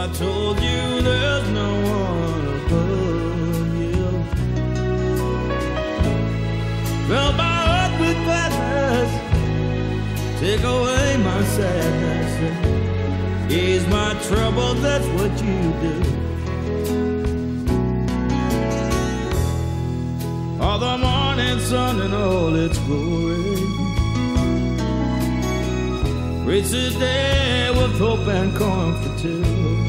told you there's no one above you. Fill my heart with gladness, take away my sadness, ease my trouble, that's what you do. All the morning sun and all its glory, reach this day with hope and comfort too.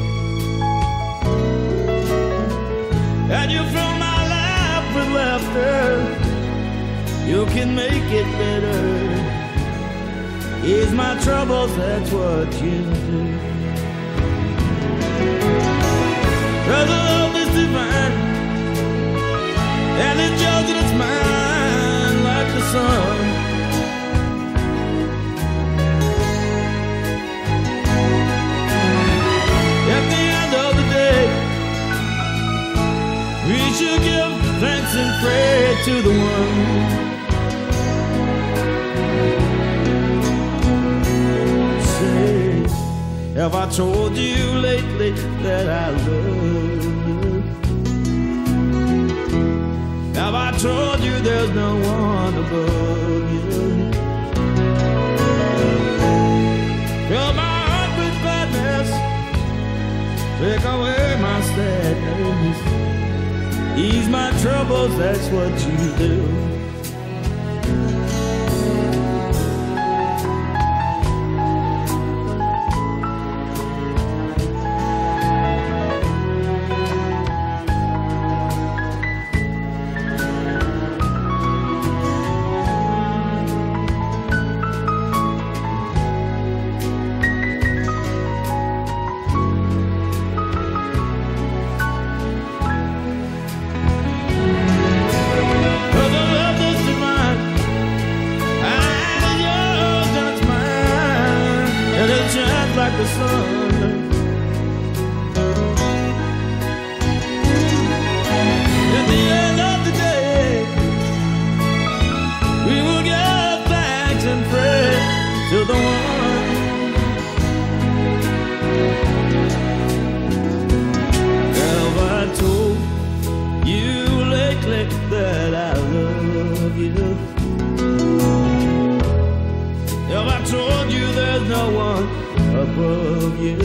And you fill my life with laughter, you can make it better. Ease my troubles, that's what you do. 'Cause the love is divine, and it's yours and it's mine like the sun. At the end of the day, we should give thanks and pray to the one. Say, have I told you lately that I love you? Have I told you there's no one above you? Fill my heart with gladness, take away my sadness, ease my troubles, that's what you do. Like the sun. At the end of the day, we will give thanks and pray to the one. Have I told you lately that I love you? Have I told you there's no one above you?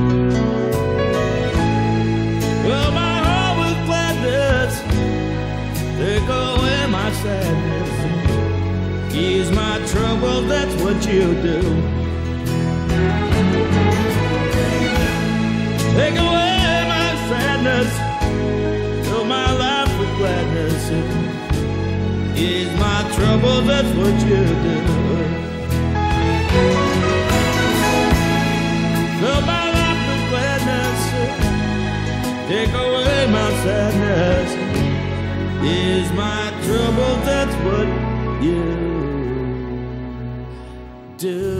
Fill my heart with gladness, take away my sadness, ease my trouble, that's what you do. Take away my sadness, fill my life with gladness, ease my trouble, that's what you do. Fill my life with gladness, take away my sadness, ease my trouble, that's what you do.